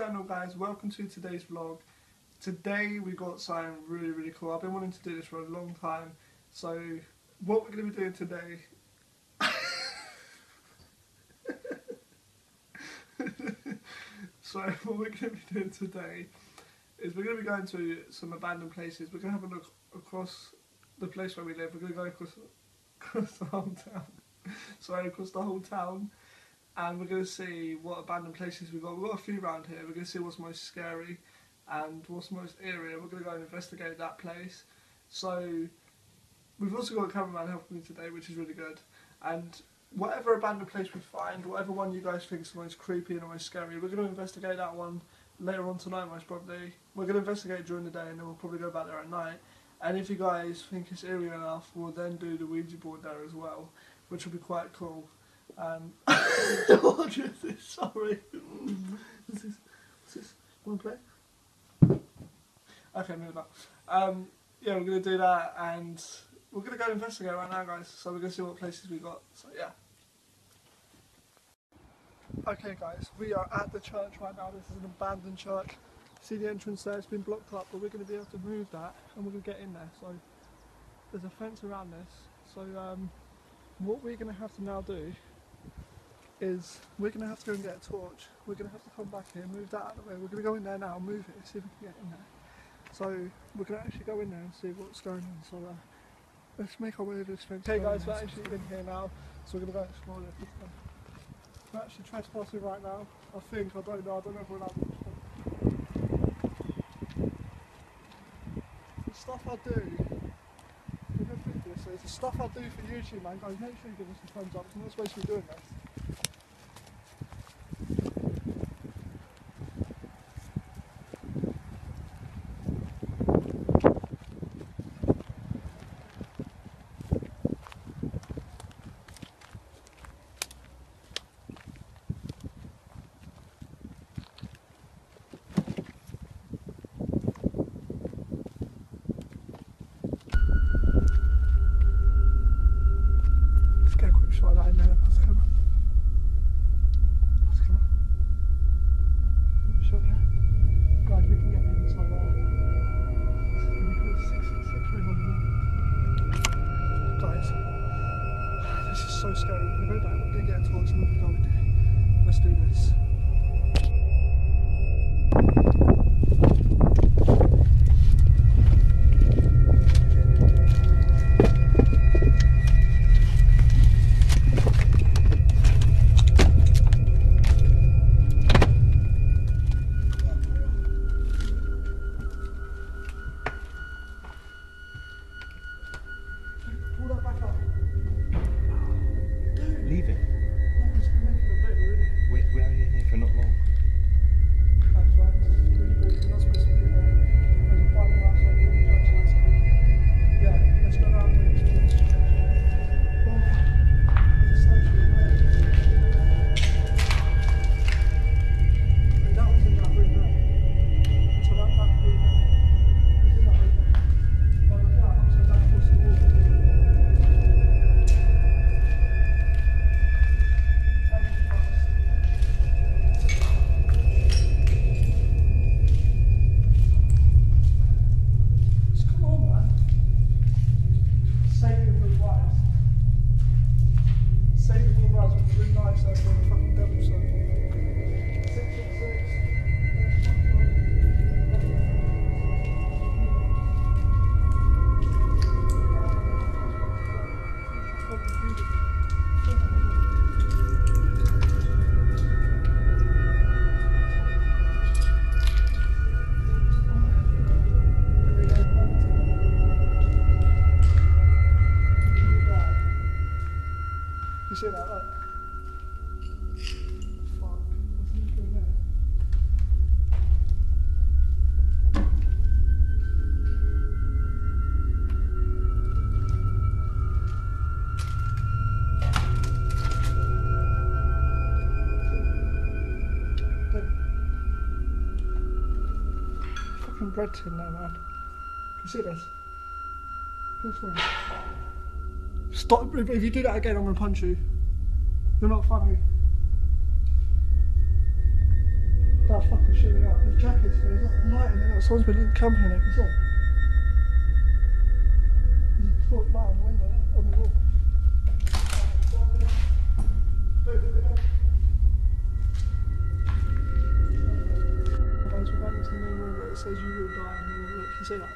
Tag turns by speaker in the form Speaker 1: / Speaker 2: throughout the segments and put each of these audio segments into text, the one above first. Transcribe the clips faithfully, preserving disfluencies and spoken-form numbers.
Speaker 1: channel, guys. Welcome to today's vlog. Today we got something really really cool. I've been wanting to do this for a long time. So what we're going to be doing today so what we're going to be doing today is we're going to be going to some abandoned places. We're going to have a look across the place where we live. We're going to go across, across the whole town. Sorry, across the whole town. And we're going to see what abandoned places we've got. We've got a few around here. We're going to see what's most scary and what's most eerie. We're going to go and investigate that place. So we've also got a cameraman helping me today, which is really good. And whatever abandoned place we find, whatever one you guys think is the most creepy and the most scary, we're going to investigate that one later on tonight most probably. We're going to investigate during the day and then we'll probably go back there at night. And if you guys think it's eerie enough, we'll then do the Ouija board there as well, which will be quite cool. Um, what is this? Sorry. What's this? What's this? Want to play? Okay, move that. Um, yeah, we're going to do that and we're going to go investigate right now, guys. So we're going to see what places we got. So, yeah. Okay, guys, we are at the church right now. This is an abandoned church. See the entrance there? It's been blocked up, but we're going to be able to move that and we're going to get in there. So there's a fence around this. So um, what we're going to have to now do is we're going to have to go and get a torch. We're going to have to come back here, move that out of the way. We're going to go in there now, move it, see if we can get in there. So we're going to actually go in there and see what's going on. So uh, let's make our way over this fence. Okay guys, we're actually in here now, so we're going to go and explore it. We're actually trespassing right now. I think, I don't know, I don't know if we're allowed to. The stuff I do, we're going to think this, it's the stuff I do for YouTube, man. Guys, make sure you give us a thumbs up, because we're not supposed to be doing this. So scary. We're going to go down, we're going to get a torch and we're going to go in there. Let's do this. Pull that back up.
Speaker 2: Leave it.
Speaker 1: No, it's going to make it a bit, really.
Speaker 2: We're, we're only in here for not long.
Speaker 1: That's right, this is really good. We're not supposed to be in there. There's a Bible outside, there's a church outside. Yeah, let's go around and explore this church. Oh, there's a statue in there. Hey, that was in that room there. So that, that room there. It's in that room there. Oh, look at that, upside down across the wall. You see that, look? Fuck, what's this doing there? Fucking bread tin there, man. Can you see this? This one. Stop, if, if you do that again I'm going to punch you. You're not funny. That's fucking shooting up. There's jackets, there's a light in there. Someone's been camping in there, can you see? There's a foot light on the window, on the wall. Guys, we're going into the main room where it says you will die, and then look, can you see that?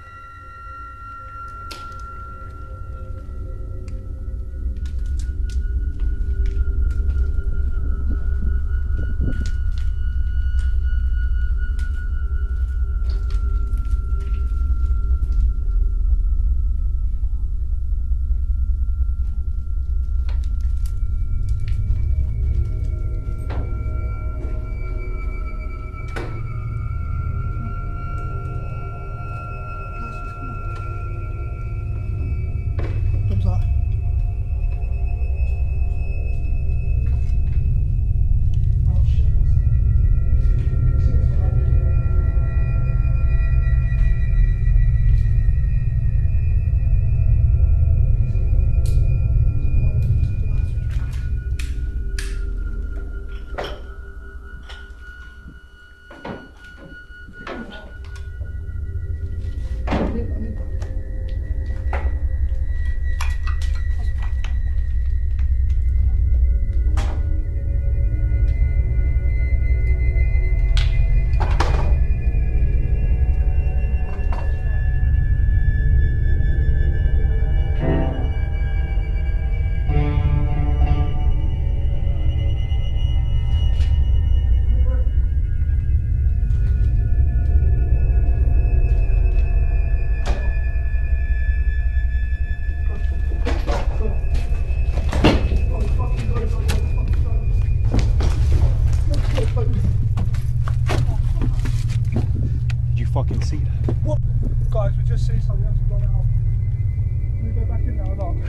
Speaker 2: Fucking see that.
Speaker 1: What? Guys, we just see something, we have to run out. Can we go back in there or not?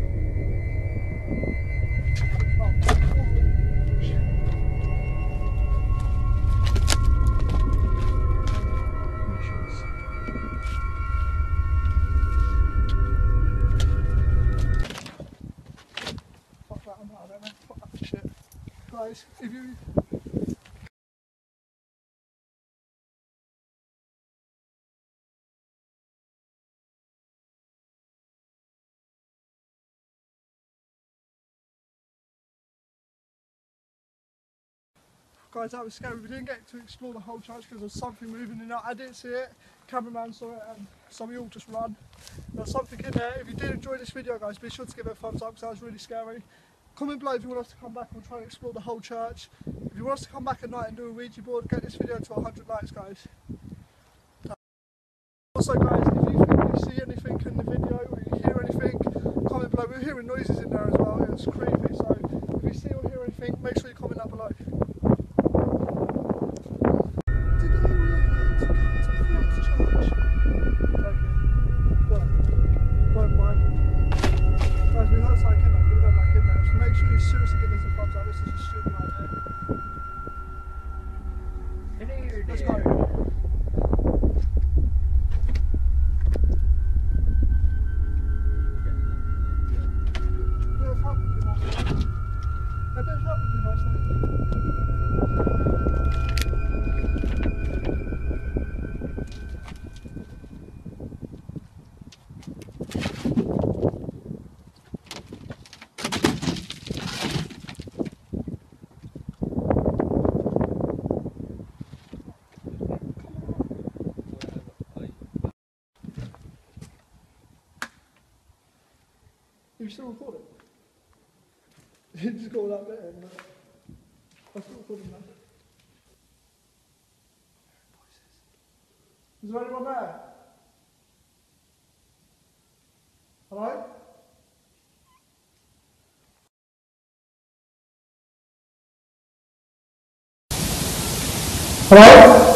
Speaker 1: Oh, shit. Fuck that, I'm out of there, man. Fuck that shit. Guys, if you... Guys, that was scary. We didn't get to explore the whole church because there was something moving in there. I didn't see it, cameraman saw it, and some of you all just run. There's something in there. If you did enjoy this video, guys, be sure to give it a thumbs up because that was really scary. Comment below if you want us to come back and try and explore the whole church. If you want us to come back at night and do a Ouija board, get this video to one hundred likes, guys. Also, guys, if you think you see anything in the video or you hear anything, comment below. We were hearing noises in there as well. It was creepy, so if you see or hear anything, make sure you comment down below. Seriously give this a thumbs up, this is a stupid idea. Let's go. A bit of help would be nice. A bit of help would be nice, though. You still recording? You just got all that bit in, but I'm still recording that. Is there anyone there? Hello? Hello?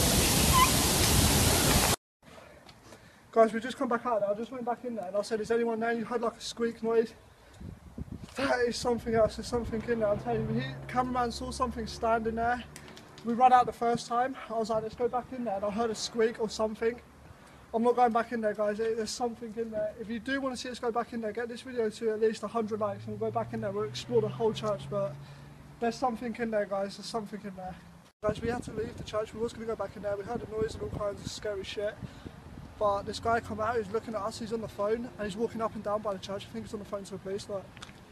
Speaker 1: Guys, we just come back out there. I just went back in there and I said, is anyone there? You heard like a squeak noise. That is something else. There's something in there. I'm telling you, he, the cameraman saw something standing there. We ran out the first time. I was like, let's go back in there. And I heard a squeak or something. I'm not going back in there, guys. There's something in there. If you do want to see us go back in there, get this video to at least one hundred likes and we'll go back in there. We'll explore the whole church, but there's something in there, guys. There's something in there. Guys, we had to leave the church. We was going to go back in there. We heard a noise and all kinds of scary shit. But this guy come out, he's looking at us, he's on the phone, and he's walking up and down by the church. I think he's on the phone to the police, like.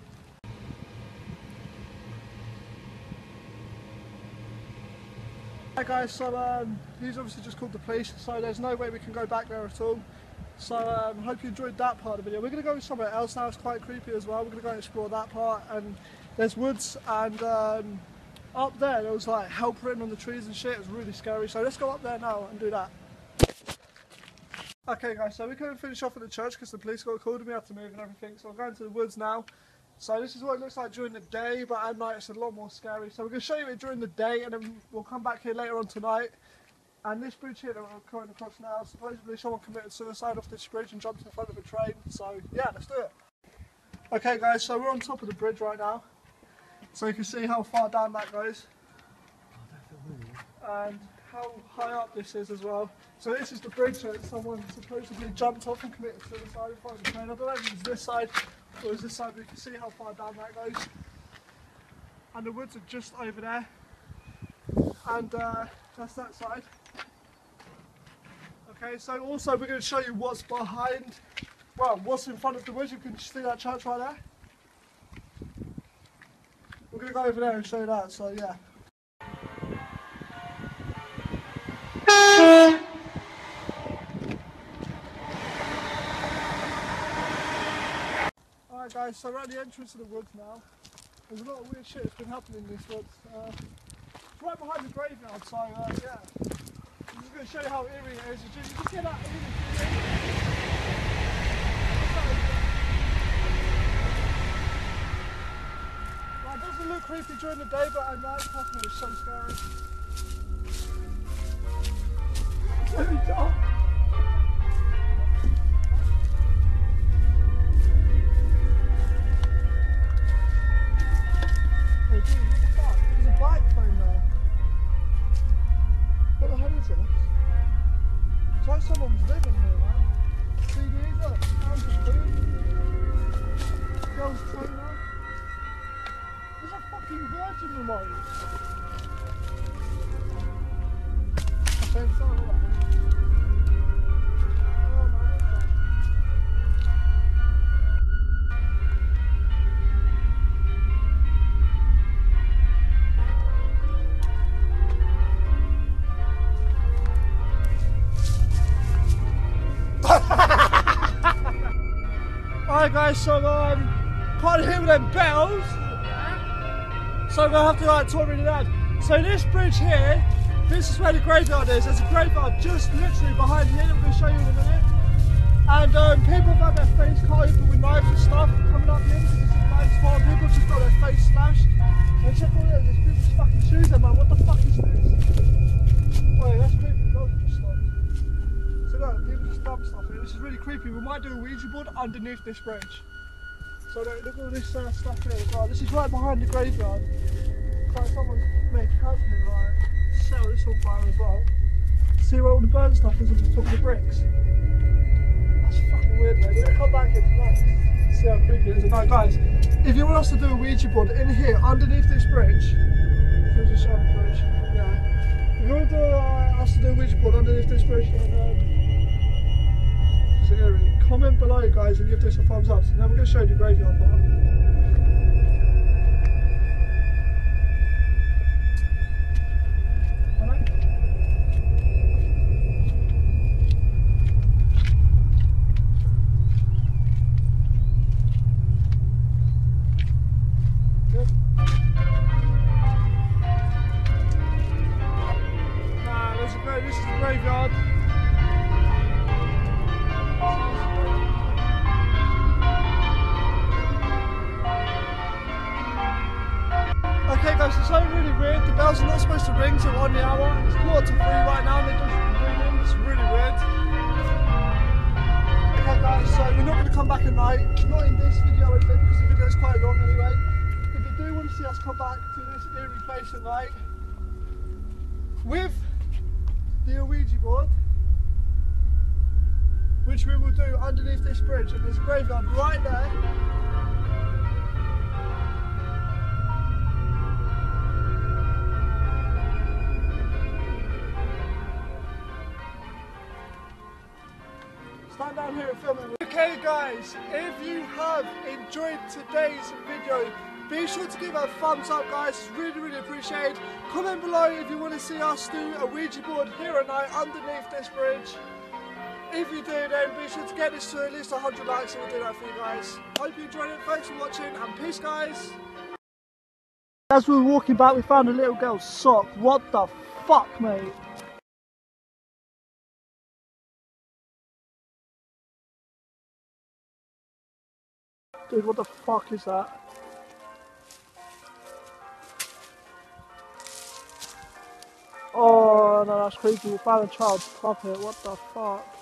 Speaker 1: Hi guys, so um, he's obviously just called the police, so there's no way we can go back there at all. So I um, hope you enjoyed that part of the video. We're going to go somewhere else now, it's quite creepy as well. We're going to go and explore that part, and there's woods, and um, up there there was like help written on the trees and shit. It was really scary, so let's go up there now and do that. Okay guys, so we couldn't finish off at the church because the police got called and we had to move and everything, so I'm going to the woods now. So this is what it looks like during the day, but at night it's a lot more scary. So we're going to show you it during the day, and then we'll come back here later on tonight. And this bridge here that we're going across now, supposedly someone committed suicide off this bridge and jumped in front of a train. So yeah, let's do it. Okay guys, so we're on top of the bridge right now. So you can see how far down that goes. And how high up this is as well. So this is the bridge that someone supposedly jumped off and committed suicide in front of the train. I don't know if it's this side or it's this side, but you can see how far down that goes. And the woods are just over there. And uh, that's that side. Okay, so also we're going to show you what's behind, well, what's in front of the woods. You can see that church right there. We're going to go over there and show you that, so yeah. Alright guys, so we're at the entrance of the woods now. There's a lot of weird shit that's been happening in these woods. Uh, it's right behind the graveyard, so uh, yeah. I'm just going to show you how eerie it is. You can get that eerie feeling. Well, it doesn't look creepy during the day, but at night, trust me, it's so scary. It's very dark. Hey dude, what the fuck? There's a bike phone there. What the hell is this? It's like someone's living here, man. C Ds, look, sounds of food. Girl's trainer. There's a fucking Virgin remote. I think so, look. Oh man, what's that? Alright guys, so um, can't hear them bells, so I'm going to have to like talk really loud. So this bridge here, this is where the graveyard is. There's a graveyard just literally behind here that we're going to show you in a minute. And um, people have had their face cut open with knives and stuff coming up here because it's a nice spot. People just got their face slashed. And check all this, there's people's fucking shoes there, man. What the fuck is this? Wait, that's creepy, the dogs just stopped. So look, people just dump stuff here. This is really creepy. We might do a Ouija board underneath this bridge. So look, look at all this uh, stuff here as well. This is right behind the graveyard. Like someone's made a camp here, like, set this on fire as well. See where all the burnt stuff is on the top of the bricks? That's fucking weird, mate. We're gonna come back here tonight. See how creepy it is. And now, guys, if you want us to do a Ouija board in here, underneath this bridge, so just show the bridge, yeah. If you want to do, uh, us to do a Ouija board underneath this bridge, then um, it's eerie. Comment below, guys, and give this a thumbs up. So now we're going to show you the graveyard part. This is the graveyard. Okay guys, it's something really weird. The bells are not supposed to ring till on the hour. It's quarter to three right now and they're just ringing. It's really weird. Okay guys, so we're not going to come back at night. Not in this video because the video is quite long anyway. If you do want to see us come back to this eerie place at night with the Ouija board, which we will do underneath this bridge, and there's a graveyard right there. Stand down here and film it. Okay guys, if you have enjoyed today's video, be sure to give it a thumbs up guys, it's really really appreciated. Comment below if you want to see us do a Ouija board here at night underneath this bridge. If you do, then be sure to get this to at least one hundred likes and we'll do that for you guys. Hope you enjoyed it, thanks for watching and peace guys. As we were walking back we found a little girl's sock. What the fuck mate? Dude, what the fuck is that? Oh no, that's creepy. We found a child's puppet. What the fuck?